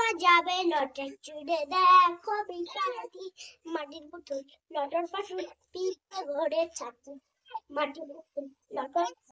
যাবে লটর চুড়ে দেখো বিছানাটি মাটির পুতুল লটর পাটুল পিঠে ঘরে ছাতি মাটির পুতুল লটর